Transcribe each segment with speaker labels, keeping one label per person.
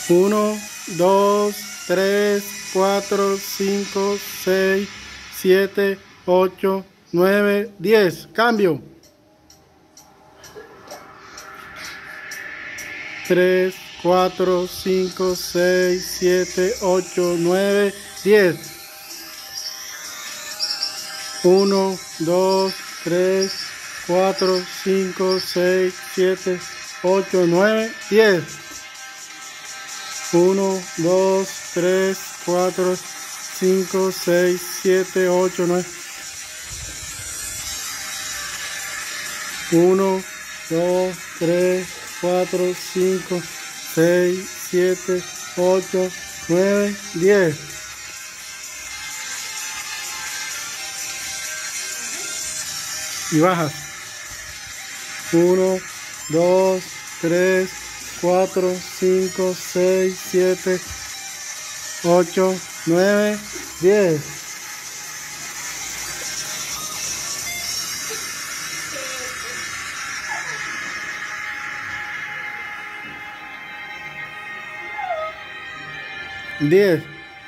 Speaker 1: 1, 2, 3, 4, 5, 6, 7, 8, 9, 10. Cambio. 3, 4, 5, 6, 7, 8, 9, 10. 1, 2, 3, 4, 5, 6, 7, 8, 9, 10. 1, 2, 3, 4, 5, 6, 7, 8, 9. 1, 2, 3, 4, 5, 6, 7, 8, 9, 10. Y bajas. 1, 2, 3, 4, 5, 6, 7, 8, 9, 10. Diez.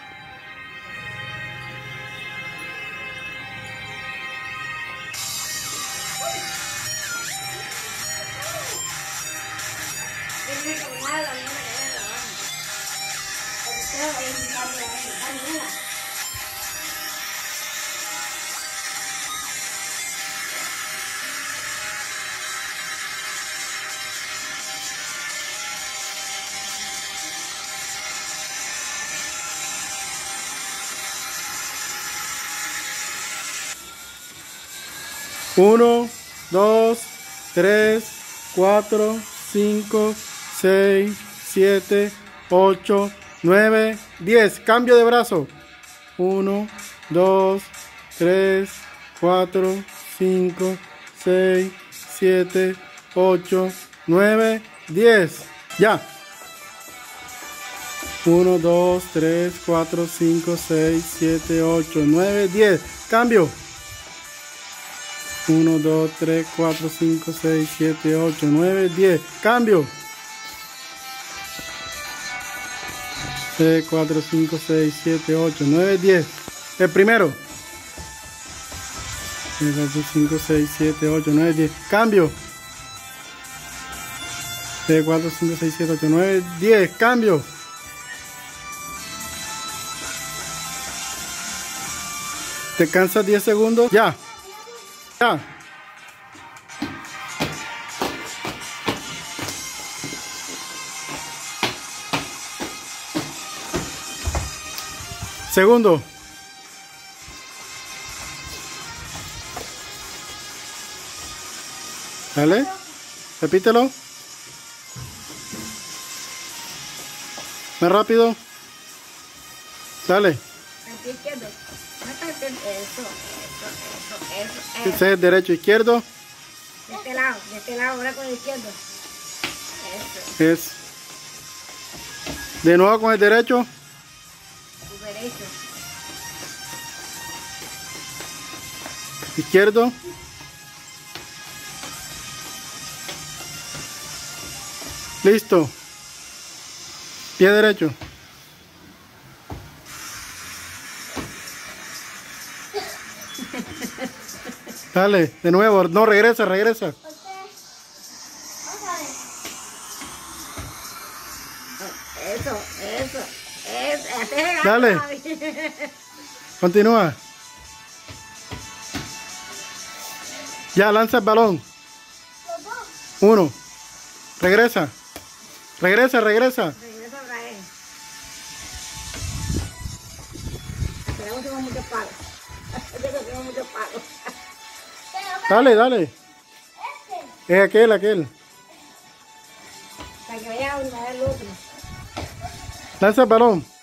Speaker 1: Uno, 2, 3, 4, 5, 6, 7, 8, 9, 10. Cambio de brazo. 1, 2, 3, 4, 5, 6, 7, 8, 9, 10. Ya. 1, 2, 3, 4, 5, 6, 7, 8, 9, 10. Cambio. 1, 2, 3, 4, 5, 6, 7, 8, 9, 10. Cambio. 3, 4, 5, 6, 7, 8, 9, 10. El primero. 3, 4, 5, 6, 7, 8, 9, 10. Cambio. 3, 4, 5, 6, 7, 8, 9, 10. Cambio. ¿Te cansas 10 segundos? Ya. Ya. Segundo. Dale. Repítelo. Más rápido. Dale. Ese es derecho, izquierdo.
Speaker 2: De este lado, ahora con el izquierdo. Eso.
Speaker 1: Es. De nuevo con el derecho.
Speaker 2: Tu derecho.
Speaker 1: Izquierdo. Listo. Pie derecho. Dale, de nuevo, no, regresa.
Speaker 2: Eso.
Speaker 1: Dale. Continúa. Ya, lanza el balón. 1. Regresa. Regresa.
Speaker 2: Regresa otra vez. Tenemos que muchos palos. Tenemos muchos palos.
Speaker 1: Dale. Es aquel.
Speaker 2: Para que vaya a el otro.
Speaker 1: Lanza el balón.